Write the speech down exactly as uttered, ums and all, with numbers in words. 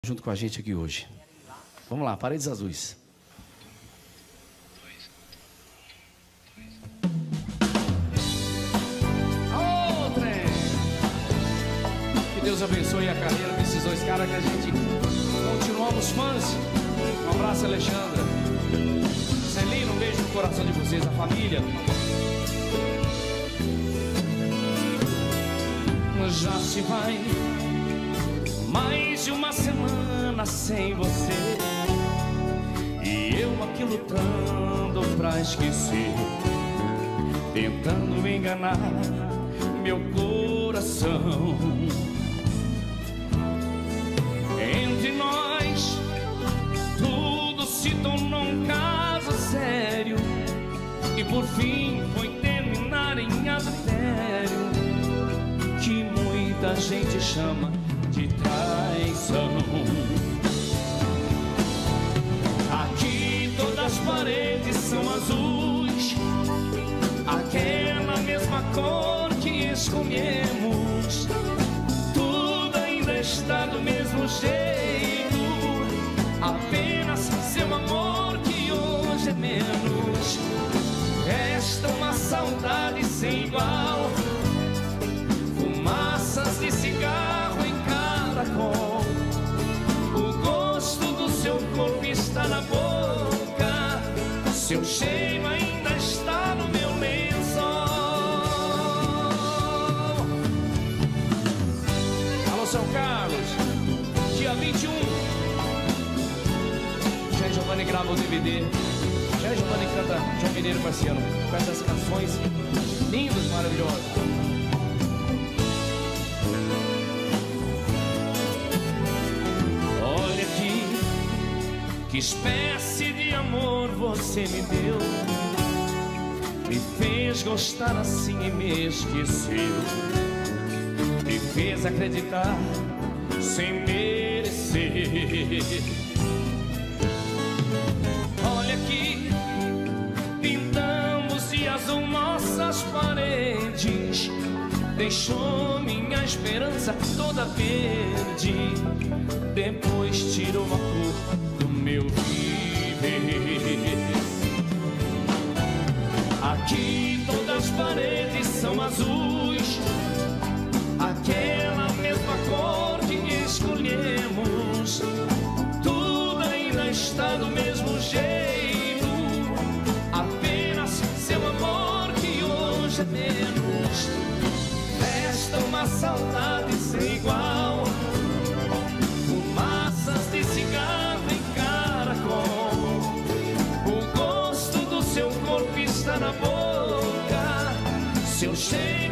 Junto com a gente aqui hoje. Vamos lá, Paredes Azuis. Alô, trem! Que Deus abençoe a carreira desses dois caras, que a gente continuamos fãs. Um abraço, Alexandra. Celino, um beijo no coração de vocês, a família. Já se vai mais de uma semana sem você, e eu aqui lutando pra esquecer, tentando enganar meu coração. Entre nós tudo se tornou um caso sério, e por fim foi terminar em adultério, que muita gente chama de traição. Aqui todas as paredes são azuis, aquela mesma cor que escolhemos. Tudo ainda está do mesmo jeito, apenas seu amor que hoje é menos. Resta uma saudade sem igual, fumaças de cigarro em caracol. O gosto do seu corpo está na boca, seu cheiro ainda está no meu lençol. Alô, São Carlos, dia vinte e um, Jair Giovanni grava o D V D. Jair Giovanni canta João Mineiro Marciano, com essas canções lindas, maravilhosas. Que espécie de amor você me deu, me fez gostar assim e me esqueceu, me fez acreditar sem merecer. Olha aqui, pintamos de azul nossas paredes, deixou minha esperança toda verde, depois tirou a cor do meu viver. Aqui todas as paredes são azuis, aquela mesma cor que escolhemos. Tudo ainda está do mesmo jeito, apenas seu amor que hoje é menos. Resta uma saudade sem igual, fumaças de cigarro em caracol. O gosto do seu corpo está na boca, seu cheiro